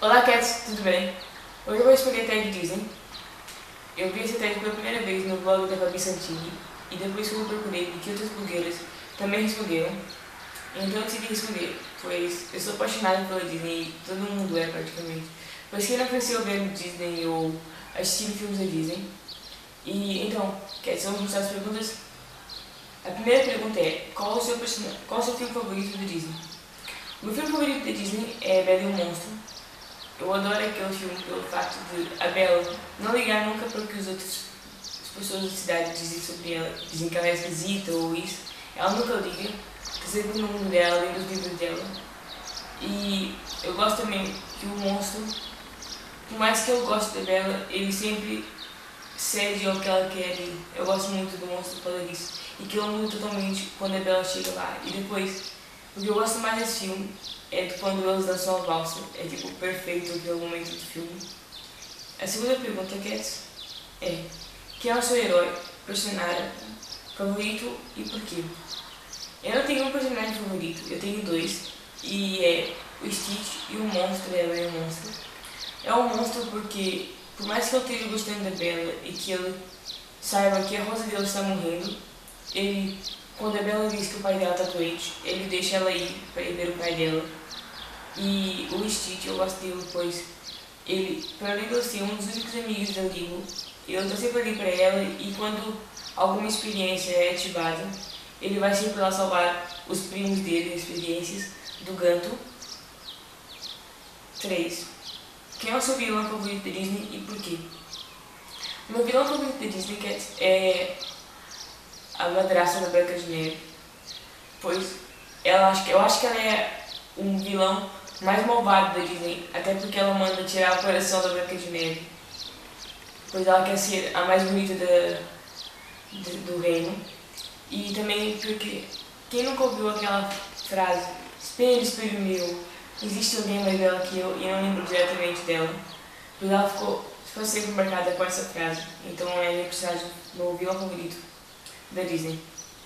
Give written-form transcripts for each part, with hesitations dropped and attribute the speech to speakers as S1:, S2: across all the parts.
S1: Olá, Cats, tudo bem? Hoje eu vou escolher a tag Disney. Eu vi essa tag pela primeira vez no blog da Fabi Santini e depois que eu procurei vi que outras blogueiras também responderam. Então eu decidi responder, pois eu sou apaixonada pela Disney e todo mundo é praticamente. Pois quem não cresceu vendo Disney ou assistindo filmes da Disney. E então, Cats, vamos começar as perguntas. A primeira pergunta é, qual o seu filme favorito da Disney? O meu filme favorito da Disney é Bela e o Monstro. Eu adoro aquele filme pelo facto de a Bela não ligar nunca para o que as pessoas da cidade dizem sobre ela. Dizem que ela é esquisita ou isso. Ela nunca liga, está sempre no mundo dela, lendo os livros dela. E eu gosto também que o monstro, por mais que eu goste da Bela, ele sempre cede ao que ela quer e eu gosto muito do monstro por causa disso. E que ela muda totalmente quando a Bela chega lá. E depois, o que eu gosto mais desse filme é de quando eles dançam a valsa. É tipo perfeito aquele momento do filme. A segunda pergunta, Cats, é: quem é o seu herói, personagem favorito e por quê? Eu não tenho um personagem favorito, eu tenho dois. E é o Stitch e o monstro, ela é o monstro. É um monstro porque, por mais que eu esteja gostando da Bela e que ele saiba que a rosa dele está morrendo, ele, quando a Bela diz que o pai dela está doente, ele deixa ela ir para ir ver o pai dela. E o Stitch, eu gosto dele, pois ele, para além de ele ser um dos únicos amigos da Lilo, ele está sempre ali para ela e quando alguma experiência é ativada, ele vai sempre lá salvar os primos dele, experiências, do Ganto. 3. Quem é o seu vilão favorito da Disney e por quê? O meu vilão favorito da Disney, Cats, é a madrasta da Branca de Neve, pois eu acho que ela é um vilão mais malvado da Disney, até porque ela manda tirar o coração da Branca de Neve, pois ela quer ser a mais bonita do reino. E também porque quem nunca ouviu aquela frase, espelho, espelho meu, existe alguém mais bela que eu, e eu não lembro diretamente dela, pois ela ficou sempre marcada com essa frase. Então é a minha personagem, meu vilão favorito da Disney.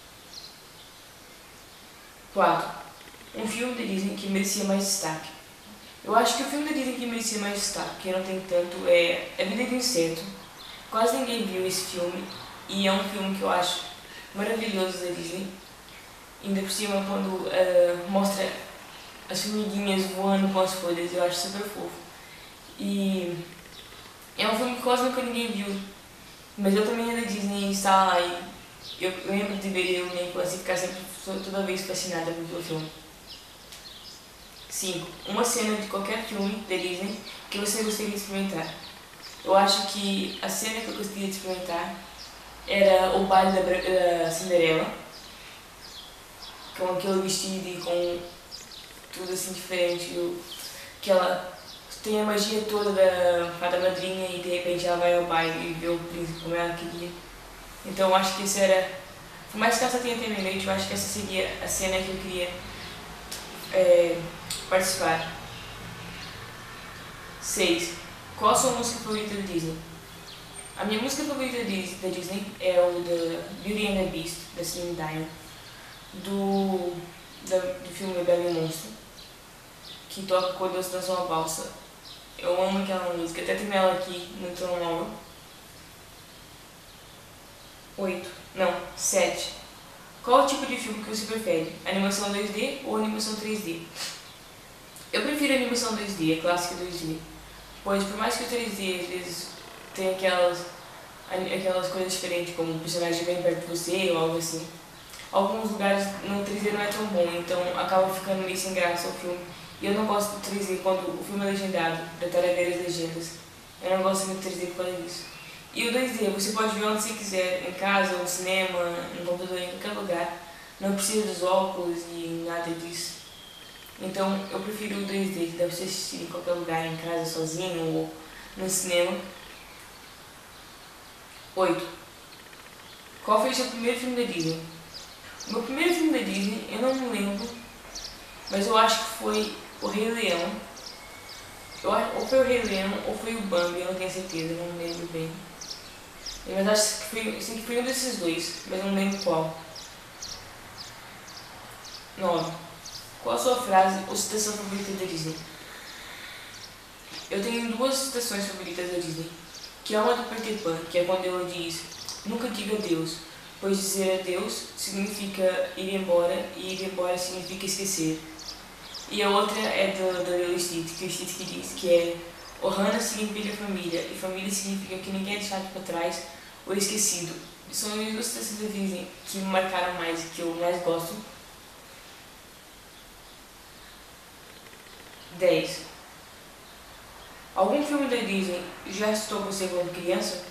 S1: 4. Um filme da Disney que merecia mais destaque. Eu acho que o filme da Disney que merecia mais destaque, que não tem tanto, é A Vida do Inseto. Quase ninguém viu esse filme e é um filme que eu acho maravilhoso da Disney. Ainda por cima quando mostra as formiguinhas voando com as folhas, eu acho super fofo. E é um filme que quase nunca ninguém viu, mas eu também era da Disney e estava lá e eu lembro de ver ele na infância e ficar sempre toda vez fascinada pelo filme. 5. Uma cena de qualquer filme da Disney que você gostaria de experimentar. Eu acho que a cena que eu gostaria de experimentar era o baile da Cinderela, com aquele vestido e com tudo assim diferente, que ela tem a magia toda da fada madrinha e de repente ela vai ao baile e vê o príncipe como ela queria. Então eu acho que isso era, por mais que essa tenha terminado, eu acho que essa seria a cena que eu queria participar. 6. Qual a sua música favorita da Disney? A minha música favorita da Disney é o da Beauty and the Beast, da Celine Dion, do filme Bela e o Monstro, que toca quando eles dançam a valsa. Eu amo aquela música, até tenho ela aqui no telemóvel. 7. Qual o tipo de filme que você prefere? Animação 2D ou animação 3D? Eu prefiro animação 2D, a clássica 2D. Pois por mais que o 3D às vezes tenha aquelas coisas diferentes, como o personagem bem perto de você ou algo assim, alguns lugares no 3D não é tão bom, então acaba ficando meio sem graça o filme. E eu não gosto do 3D quando o filme é legendado, para estar a ver as legendas. Eu não gosto muito do 3D por causa disso. E o 2D, você pode ver onde você quiser, em casa, no cinema, no computador, em qualquer lugar. Não precisa dos óculos e nada disso. Então eu prefiro o 2D, que deve ser assistido em qualquer lugar, em casa, sozinho ou no cinema. 8. Qual foi o seu primeiro filme da Disney? O meu primeiro filme da Disney, eu não me lembro, mas eu acho que foi O Rei Leão. Ou foi O Rei Leão ou foi o Bambi, eu não tenho certeza, não me lembro bem. Mas acho que foi um desses dois, mas não lembro qual. 9. Qual a sua frase ou citação favorita da Disney? Eu tenho duas citações favoritas da Disney, que é uma do Peter Pan, que é quando ela diz: nunca diga adeus, pois dizer adeus significa ir embora, e ir embora significa esquecer. E a outra é da Lilo e Stitch, que o Stitch que diz, que é: Ohana significa família, e família significa que ninguém é deixado para trás ou esquecido. São as duas citações da Disney que me marcaram mais, que eu mais gosto. 10. Algum filme da Disney já assustou você quando criança?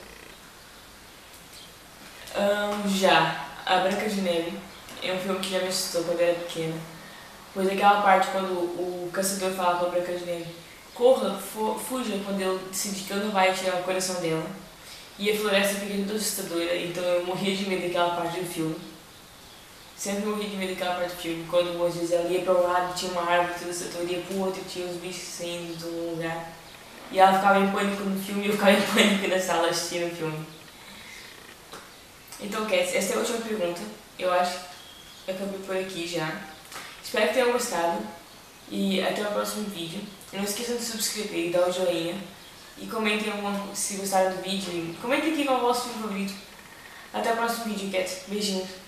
S1: Já. A Branca de Neve é um filme que já me assustou quando eu era pequena. Pois aquela parte quando o caçador fala pra Branca de Neve: corra, fuja, quando ele decide que ele não vai tirar o coração dela. E a floresta fica toda assustadora, então eu morria de medo daquela parte do filme. Sempre morria de medo daquela parte do filme, quando às vezes ela ia para um lado, tinha uma árvore toda assustadora, ia para o outro, tinha os bichos saindo de um lugar. E ela ficava em pânico no filme e eu ficava em pânico na sala assistindo o filme. Então, Cats, esta é a última pergunta. Eu acho que acabei por aqui já. Espero que tenham gostado e até o próximo vídeo. Não esqueçam de se subscrever e dar o joinha. E comentem se gostaram do vídeo. E comentem aqui qual é o vosso filme favorito. Até o próximo vídeo, Cats. Beijinhos.